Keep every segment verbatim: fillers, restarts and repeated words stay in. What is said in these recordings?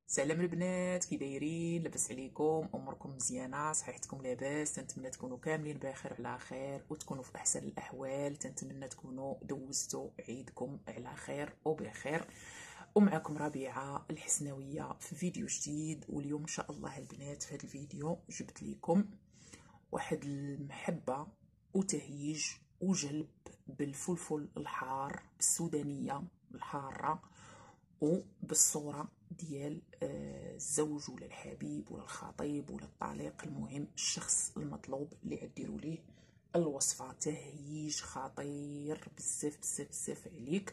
سلام البنات، كي دايرين؟ لاباس عليكم؟ اموركم مزيانه؟ صحيحتكم لاباس؟ تنتمنى تكونوا كاملين بخير وعلى خير وتكونوا في احسن الاحوال. تنتمنى تكونوا دوزتوا عيدكم على خير وبخير. ومعكم ربيعه الحسناويه في فيديو جديد. واليوم ان شاء الله البنات في هذا الفيديو جبت لكم واحد المحبه وتهييج وجلب بالفلفل الحار السودانيه الحاره، وبالصوره ديال الزوج ولا الحبيب ولا الخطيب ولا الطليق، المهم الشخص المطلوب اللي غديروا ليه الوصفه. تهييج خطير بزاف بزاف بزاف عليك،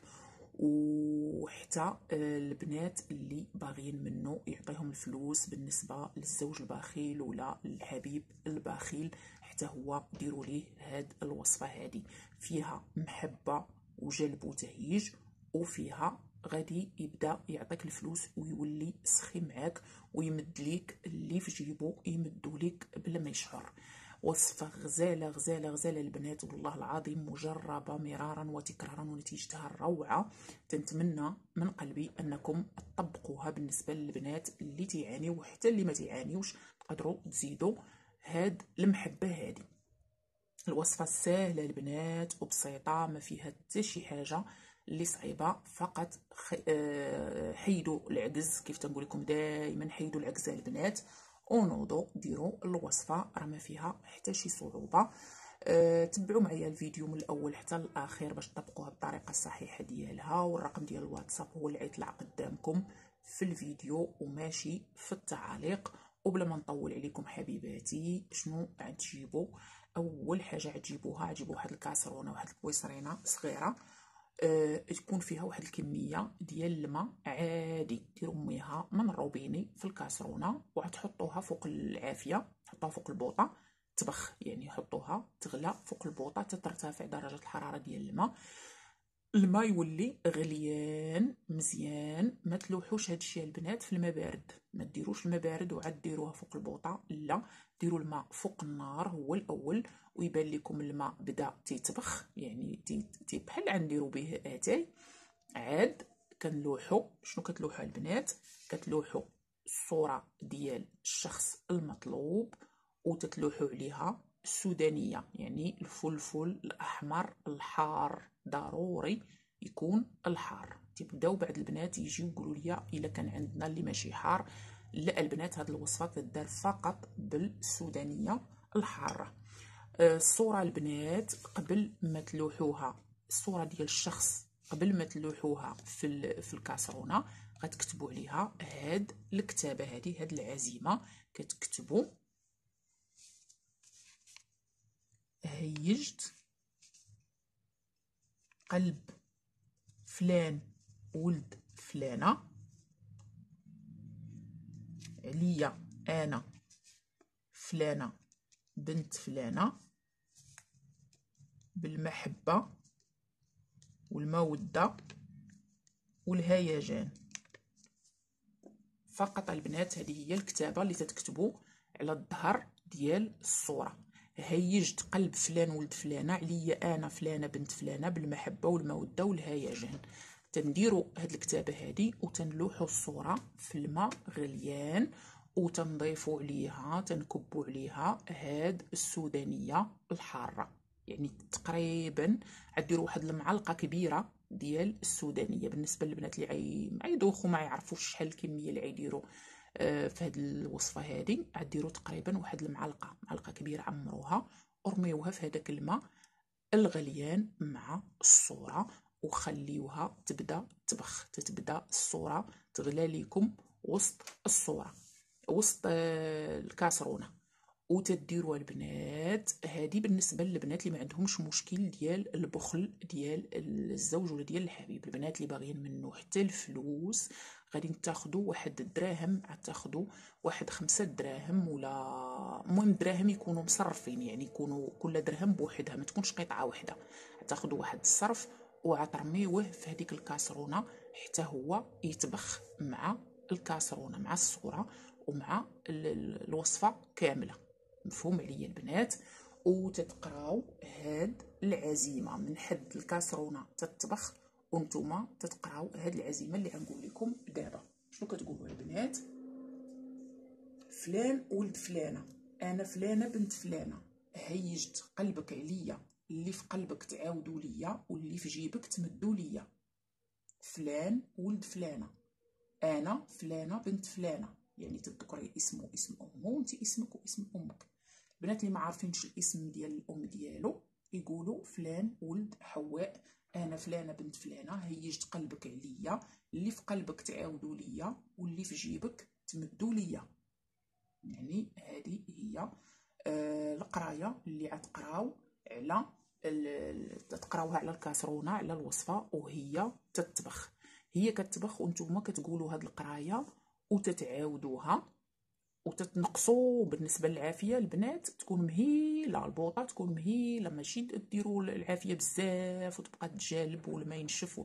وحتى البنات اللي باغيين منه يعطيهم الفلوس. بالنسبه للزوج البخيل ولا الحبيب البخيل، حتى هو ديروا ليه هاد الوصفه. هذه فيها محبه وجلب وتهييج، وفيها غادي يبدا يعطيك الفلوس ويولي سخي معاك ويمد ليك اللي في جيبو يمدو ليك بلا ما يشعر. وصفه غزاله غزاله غزاله البنات، والله العظيم مجربه مرارا وتكرارا ونتيجتها روعه. تنتمنى من قلبي انكم تطبقوها. بالنسبه للبنات اللي تيعانيو وحتى اللي ما تيعانيوش تقدروا تزيدوا هاد المحبه. هذه الوصفه سهله البنات وبسيطه، ما فيها حتى شي حاجه اللي صعيبه. فقط حيدوا العجز، كيف تنقول لكم دائما حيدوا العجز البنات ونوضوا ديروا الوصفه، راه ما فيها حتى شي صعوبه. أه تبعوا معايا الفيديو من الاول حتى الاخير باش تطبقوها بالطريقه الصحيحه ديالها. والرقم ديال الواتساب هو اللي غيطلع قدامكم في الفيديو وماشي في التعاليق. وبلا ما نطول عليكم حبيباتي، شنو غتجيبوا؟ اول حاجه غتجيبوها غتجيبوا واحد الكاسرونه، واحد الكويسرينه صغيره، أه تكون فيها واحد الكميه ديال الماء عادي، ديروا ميها من الروبيني في الكاسرونه وغتحطوها فوق العافيه، حطوها فوق البوطه تبخ، يعني حطوها تغلى فوق البوطه تترتفع درجه الحراره ديال الماء. الماء يولي غليان مزيان. ما تلوحوش هادشي البنات في الماء بارد، ما ديروش الماء بارد وعاد ديروها فوق البوطه، لا ديروا الماء فوق النار هو الاول، ويبان لكم الماء بدا تيتبخ، يعني تي بحال غنديروا به اتاي. عاد كنلوحوا شنو كتلوحوا البنات؟ كتلوحوا الصوره ديال الشخص المطلوب وتتلوحوا عليها السودانيه، يعني الفلفل الاحمر الحار ضروري يكون الحار. تبداو بعد البنات يجيو يقولوا لي الا كان عندنا اللي ماشي حار. لا البنات، هاد الوصفه تدار فقط بالسودانيه الحاره. الصوره البنات قبل ما تلوحوها، الصوره ديال الشخص قبل ما تلوحوها في في الكاسرونه غتكتبوا عليها هاد الكتابه هذه، هاد العزيمه. كتكتبوا هيجت قلب فلان ولد فلانه عليا انا فلانه بنت فلانه بالمحبه والموده والهيجان. فقط البنات هذه هي الكتابه اللي تتكتبوا على الظهر ديال الصوره. هيجت قلب فلان ولد فلانه عليا انا فلانه بنت فلانه بالمحبه والموده والهيجان. تنديروا هاد الكتابه هذه وتنلوحوا الصوره في الماء غليان وتنضيفوا عليها تنكبوا عليها هاد السودانيه الحاره، يعني تقريبا غديروا واحد المعلقه كبيره ديال السودانيه. بالنسبه للبنات اللي غيدوخوا ما يعرفوش شحال الكميه اللي غيديروا آه في هذه الوصفه هذه، غديروا تقريبا واحد المعلقه معلقه كبيره، عمروها ورميوها في هذاك الماء الغليان مع الصوره وخليوها تبدا تبخ، تتبدا الصوره تغلى لكم وسط الصوره وسط آه الكاسرونه. وتديروا البنات هذه بالنسبه للبنات اللي ما عندهمش مشكل ديال البخل ديال الزوج ولا ديال الحبيب. البنات اللي باغيين منه حتى الفلوس غادي تاخذوا واحد الدراهم، تاخذوا واحد خمسة دراهم، ولا المهم دراهم يكونوا مصرفين، يعني يكونوا كل درهم بوحدها ما تكونش قطعه واحده. تاخذوا واحد الصرف وغترميوه في هذيك الكاسرونه حتى هو يتبخ مع الكاسرونه مع الصوره ومع الوصفه كامله. مفهوم عليا البنات؟ وتتقراو هاد العزيمه من حد الكاسرونه تتطبخ وانتم تتقراو هاد العزيمه اللي غنقول لكم دابا. شنو كتقولوا البنات؟ فلان ولد فلانه، انا فلانه بنت فلانه، هيجت قلبك عليا، اللي في قلبك تعاودوا ليا واللي في جيبك تمدوا ليا. فلان ولد فلانه، انا فلانه بنت فلانه، يعني تذكري اسمه اسم امه وانت اسمك واسم امك. البنات اللي ما عارفينش الاسم ديال الام ديالو يقولوا فلان ولد حواء، انا فلانه بنت فلانه، هيجت قلبك عليا، اللي في قلبك تعاودوا ليا واللي في جيبك تمدوا ليا. يعني هذه هي آه القرايه اللي غتقراو على تقراوها على الكاسرونه، على الوصفه وهي تتطبخ. هي كتطبخ وانتم كتقولوا هاد القرايه وتتعاودوها وتتنقصوا. بالنسبه للعافيه البنات تكون مهيله، البوطه تكون مهيله، ماشي ديروا العافيه بزاف وتبقى تجالب والما ينشف،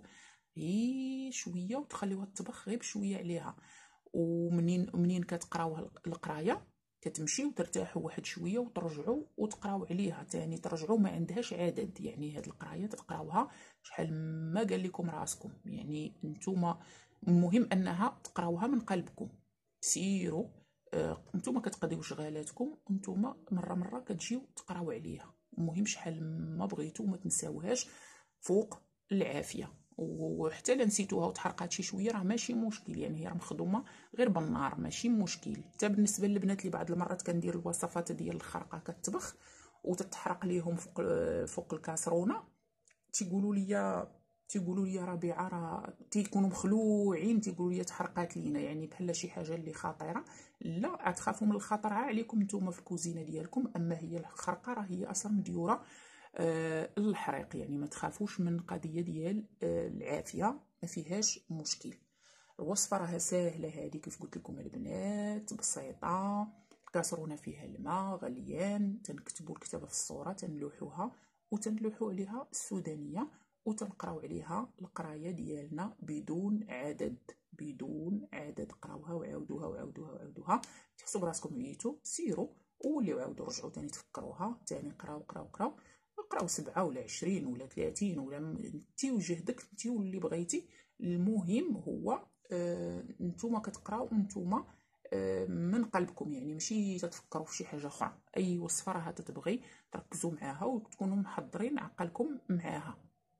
غير شويه وتخليوها تطبخ غير بشويه عليها. ومنين منين كتقراو القرايه كتمشيو ترتاحوا واحد شويه وترجعوا وتقراو عليها تاني، ترجعوا ما عندهاش عدد. يعني هاد القرايه تقراوها شحال ما قال لكم راسكم، يعني نتوما المهم انها تقراوها من قلبكم. سيروا آه، نتوما كتقضيو شغالاتكم نتوما مره مره كتجيو تقراو عليها، المهم شحال ما بغيتو ما تنساوهاش فوق العافيه. وحتى لا نسيتوها وتحرقات شي شويه راه ماشي مشكل، يعني هي راه مخدومه غير بالنار ماشي مشكل. حتى بالنسبه للبنات اللي بعض المرات كندير الوصفات ديال الخرقه كتطبخ وتتحرق ليهم فوق فوق الكاسرونه، تيقولوا لي تيقولوا لي ربيعه راه تيكونوا مخلوعين، تيقولوا لي تحرقات لينا يعني بحال شي حاجه اللي خطيره. لا تخافوا من الخطر عليكم نتوما في الكوزينه ديالكم، اما هي الخرقه راه هي اصلا مديوره آه الحريق، يعني ما تخافوش من قضيه ديال آه العافيه ما فيهاش مشكل. الوصفه راها ساهله هذه كيف قلت لكم البنات، بسيطه. الكاسرونه فيها الماء غليان، تنكتبوا الكتابه في الصوره تنلوحوها وتنلوحوا عليها السودانيه وتنقراو عليها القرايه ديالنا بدون عدد بدون عدد. قراوها وعاودوها وعاودوها وعاودوها، تحسوا براسكم عييتوا سيروا ووليو عاودوا رجعوا تاني تفكروها تاني، قراو قراو قراو قراو سبعة ولا عشرين ولا ثلاثين ولا انتي وجهدك انتي واللي بغيتي. المهم هو آه نتوما كتقراو نتوما آه من قلبكم، يعني ماشي تتفكروا في شي حاجه اخرى. اي وصفه راها تتبغي تركزوا معاها وتكونوا محضرين عقلكم معاها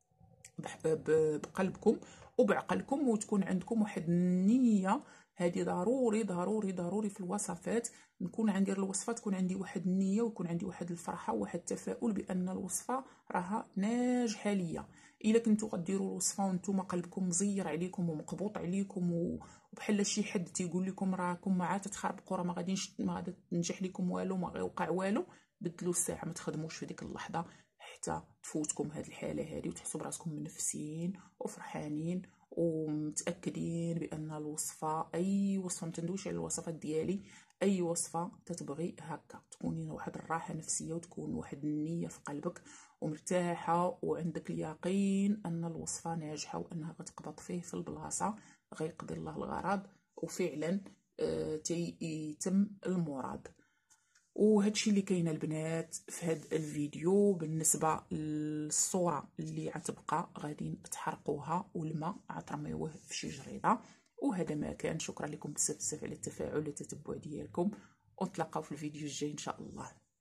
بقلبكم وبعقلكم، وتكون عندكم واحد النيه. هذه ضروري ضروري ضروري في الوصفات نكون عندي الوصفه تكون عندي واحد النيه ويكون عندي واحد الفرحه وواحد التفاؤل بان الوصفه راها ناجحه ليا. الا كنتو غديروا الوصفه وانتم قلبكم مزير عليكم ومقبوط عليكم وبحال شي حد تيقول لكم راكم ما عاد تخربقوا راه ما غاديش ما غادي تنجح لكم والو ما غيوقع والو، بدلوا الساعه ما تخدموش في ديك اللحظه حتى تفوتكم هاد الحاله هادي وتحسوا براسكم منفسين وفرحانين ومتاكدين بان الوصفه اي وصفه ما تندويش على الوصفات ديالي، اي وصفه تتبغي هكا تكوني واحد الراحه نفسيه وتكون واحد النيه في قلبك ومرتاحه وعندك اليقين ان الوصفه ناجحه وانها غتقبض فيه في البلاصه غيقضي الله الغرض وفعلا آه تيتم المراد. وهادشي اللي كاين البنات في هاد الفيديو. بالنسبه للصوره اللي غتبقى غادي تحرقوها والماء غترميوه في شي جريده. وهذا ما كان، شكرا لكم بزاف بزاف على التفاعل والتتبع ديالكم، ونتلاقاو في الفيديو الجاي ان شاء الله.